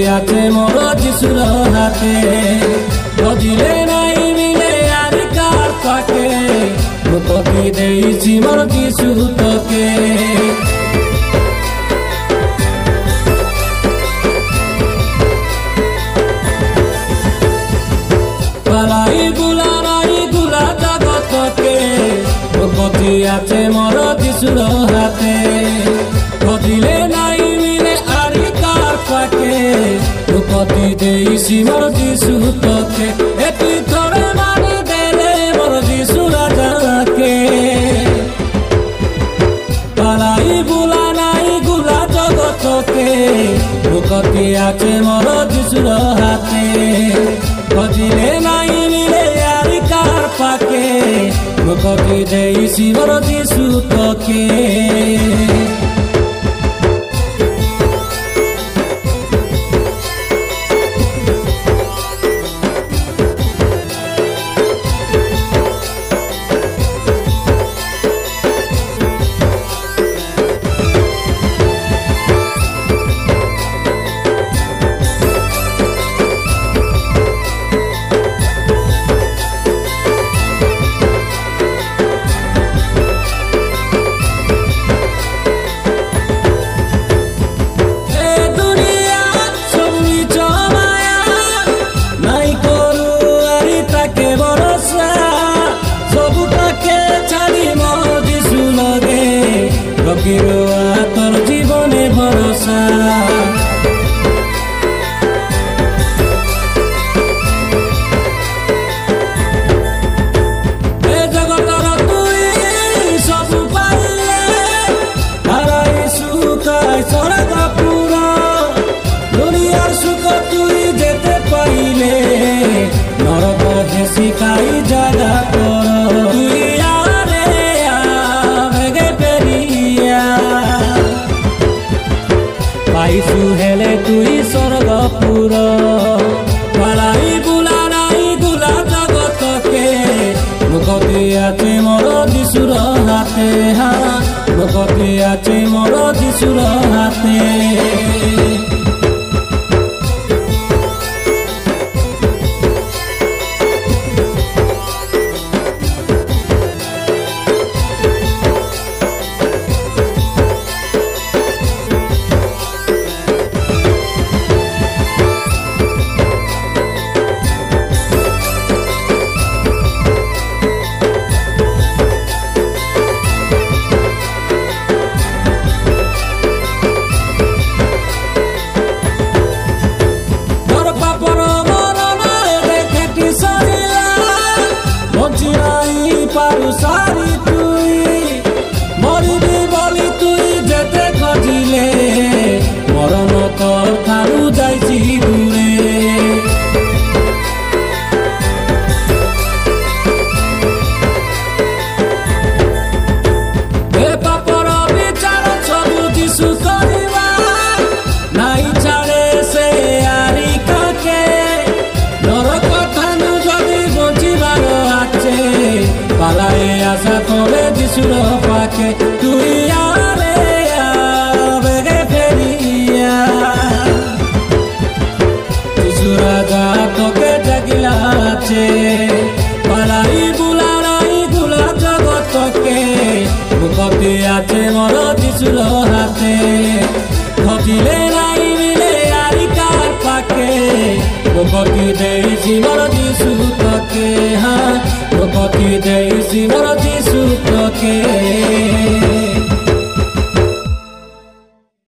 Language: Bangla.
আছে মোর যিশুর হাতে খোঁজিলে নাই মিলে আর কার পাকে মুক্তি দেইছি মোর যিশু তোকে পালাই বুলা নাই গুলা জগতকে মুক্তি আছে মোর যিশুর হাতে খোঁজিলে নাই মিলে আর কার পাকে মুক্তি দেইছি মোর যিশু তোকে এটি তোরে মানি দেলে মোর যিশু রাজাকে পালাই বুলা নাই গুলা জগতকে মুক্তি আছে মোর যিশুর হাতে খোঁজিলে নাই মিলে আর কার পাকে মুক্তি দেইছি মোর যিশু তোকে তোর জীবনে ভরসা এ জগতর তুই সবু পাইলে হারাই সুখাই স্বর্গ পুরা দুনিয়ার সুখ তুই যেতে পাইলে নরক হেসি খাই জাগা কর তুই পাইছু হেলে তুই স্বর্গপুর পালাই বুলা নাই গুলা জগতকে মুক্তি আছে মোর যিশুর হাতে মুক্তি আছে মোর যিশুর হাতে সারি তুই মরিবি বলি তুই যেতে খোঁজিলে মরণ তোর ঠারু যাইছি দূরে এ পাপর বিচার সবু যিশু করিবা নাই ছাড়ে সে আরি কাকে নরক থানু যদি বঞ্চিবার আছে পালাই আশা করে যিশুর পাকে তুই আরে আবেগে ফেরিয়া যিশু রাজা তোকে জাগিলাছে পালাই বুলা নাই গুলা জগতকে মুক্তি আছে মোর যিশুর হাতে খোঁজিলে নাই মিলে আর কার পাকে মুক্তি দেইছি মোর যিশু তোকে মুক্তি দেইছি মোর যিশু তোকে